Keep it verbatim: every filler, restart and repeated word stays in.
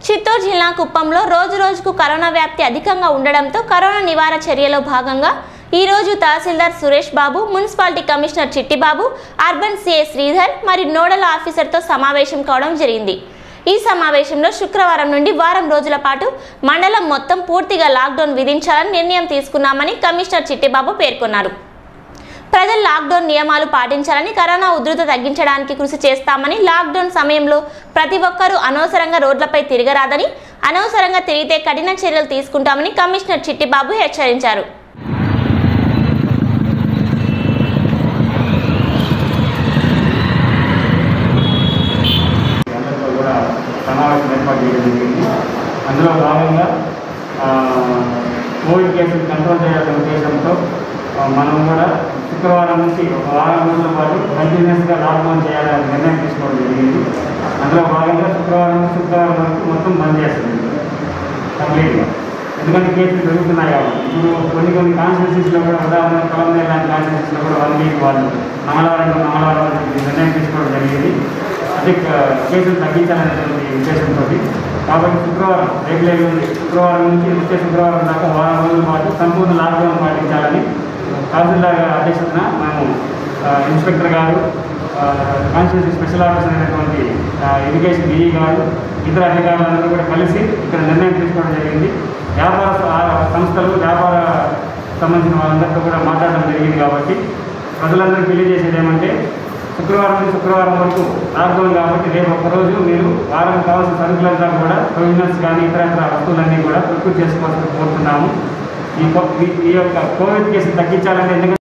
చిత్తూరు జిల్లా కుప్పంలో రోజు రోజుకు కరోనా వ్యాప్తి అధికంగా ఉండడంతో కరోనా నివారణ చర్యలో భాగంగా ఈ రోజు తహసీల్దార్ Suresh Babu, municipality commissioner Chittibabu, urban CI Sridhar మరియు నోడల్ ఆఫీసర్తో సమావేశం కావడం జరిగింది. ఈ సమావేశంలో శుక్రవారం నుండి వారం రోజుల పాటు మండలం మొత్తం పూర్తిగా లాక్డౌన్ విధించాలని నిర్ణయం తీసుకున్నామని కమిషనర్ చిట్టిబాబు పేర్కొన్నారు. ప్రజలు లాక్డౌన్ నియమాలు పాటించాలని, కరోనా ఉధృతి తగ్గించడానికి కృషి చేస్తామని, లాక్డౌన్ సమయంలో ప్రతి ఒక్కరూ అనవసరంగా రోడ్లపై తిరగరాదని, అనవసరంగా తిరిగితే కఠిన చర్యలు తీసుకుంటామని కమిషనర్ చిట్టిబాబు హెచ్చరించారు. అందులో భాగంగా కోవిడ్ కేసులు కంట్రోల్ చేయాలనే ఉద్దేశంతో మనం కూడా శుక్రవారం నుంచి ఒక వారం రోజుల పాటు కంటిన్యూస్గా లాక్డౌన్ చేయాలని నిర్ణయం తీసుకోవడం జరిగింది. అందులో భాగంగా శుక్రవారం నుంచి శుక్రవారం వరకు మొత్తం బంద్ చేస్తుంది కంప్లీట్గా. ఎందుకంటే కేసులు పెరుగుతున్నాయి కాబట్టి ఇప్పుడు కొన్ని కొన్ని కాన్స్టిట్యూన్సీస్లో కూడా, ఉదాహరణ కలంనే లాంటి కాన్స్టిట్యూన్సీలో కూడా వన్ వీక్ వాళ్ళు మంగళవారం మంగళవారం నిర్ణయం తీసుకోవడం జరిగింది. అదే కేసులు తగ్గించాలనేటువంటి ఉద్దేశంతో. కాబట్టి శుక్రవారం రెగ్యులర్ ఉంది, శుక్రవారం నుంచి వచ్చే శుక్రవారం దాకా వారం రోజుల పాటు సంపూర్ణ లాక్డౌన్ పాటించాలని తహసీల్దార్ గారి అధ్యక్షతన మేము ఇన్స్పెక్టర్ గారు, కాన్స్టిట్యూన్సీ స్పెషల్ ఆఫీసర్ అయినటువంటి ఇరిగేషన్ డిఈ గారు, ఇతర అధికారులందరూ కూడా కలిసి ఇక్కడ నిర్ణయం తీసుకోవడం జరిగింది. వ్యాపార సంస్థలు, వ్యాపార సంబంధించిన వాళ్ళందరితో కూడా మాట్లాడడం జరిగింది. కాబట్టి ప్రజలందరికీ తెలియజేసేది ఏమంటే, శుక్రవారం నుంచి శుక్రవారం వరకు లాక్డౌన్ కాబట్టి రేపు ఒక్కరోజు మీరు వారం కావాల్సిన సరుకులంతా కూడా ప్రొవిజనల్స్ కానీ ఇతర ఇతర వస్తువులన్నీ కూడా ప్రొక్యూర్ చేసుకోవాల్సి కోరుతున్నాము. ఈ ఈ యొక్క కోవిడ్ కేసులు తగ్గించాలంటే ఎందుకంటే